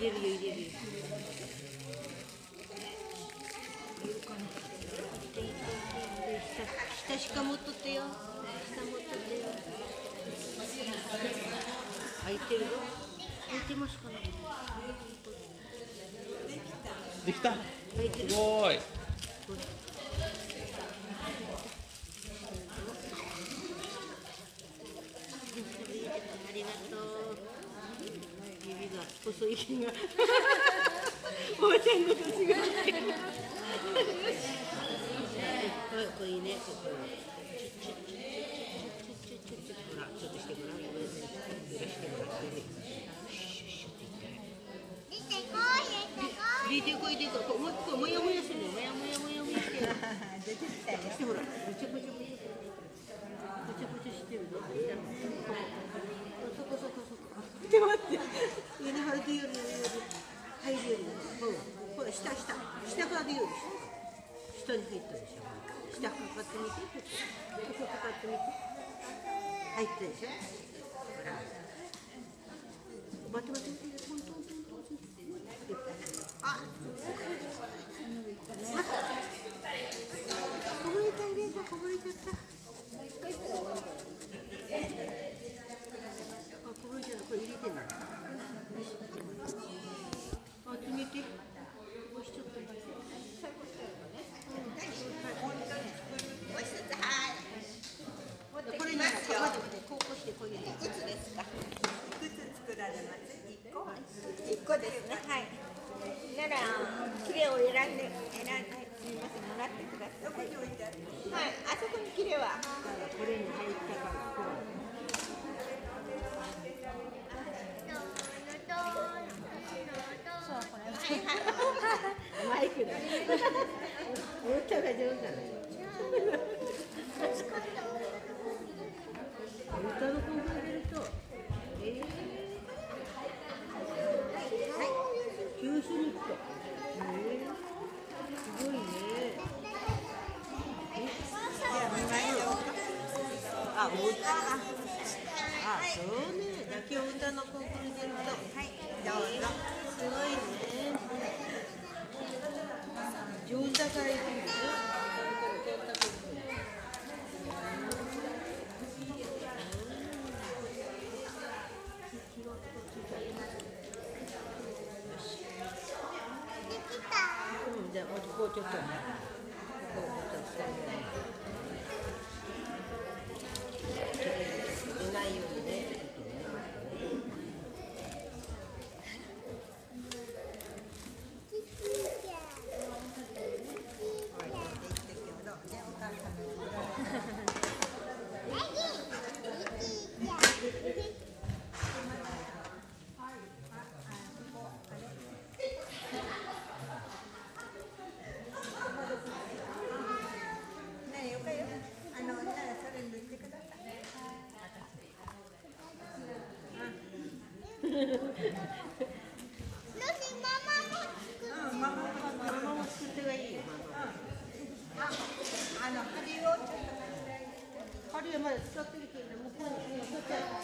れるよ入れるよ。下しか持っとってよ。下持っとってよ。開いてるよ。開いてますかね。 できた。 開いてる。 すごい。 ありがとう。指が細い指が。おばちゃんの年が。これいいね。ほら、ちょっとしてごらん。揺らしてもらってね。入れてこいでこい。もう一個もやもやするの。もやもやもやもやして。出てきたよ。してほら。ぶちゃぶちゃぶちゃ。ぶちゃぶちゃしてるの。そこそこそこ。待って。上に貼るとより入るより。ほら下から出よる。下に入ったでしょ。下かかってみて。ここかかってみて。入ったでしょ。ほら。待って。トントントントン。あ。こぼれちゃった。こぼれちゃった。これ入れてんだ。決めて。こうしちゃった。これならこうしてこういうの。いくつですか。いくつ作られます。1個ですね。はい。ならキレを選んで。すみません、もらってください。どこに置いてある。はい、あそこにキレは。これに入ったから。そう、これ。マイクだ。歌が上手だね。歌のコンサートやると。九州に行くと。すごいね。あ、そうね。だけ歌のコンクール出ると。はい、どうぞ。すごいね。上手だからいいんですよ。じゃあ、こうちょっと。出ないようにね。ママも作ってがいいよ。針はまだ使ってるけど、向こうに取っちゃう。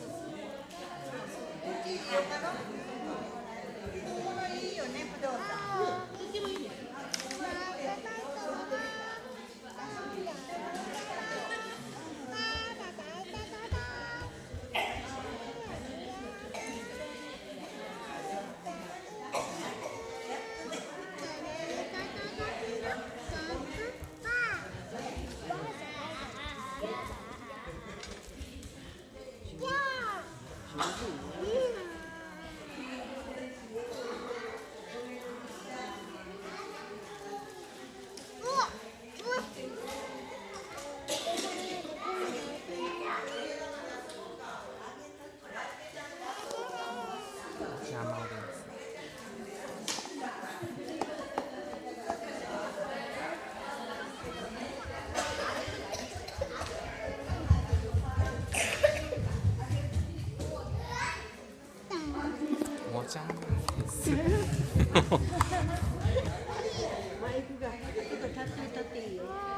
いいよね、不動産。とってもいいね。 ちゃんですマイクがちょっと立っていいよ。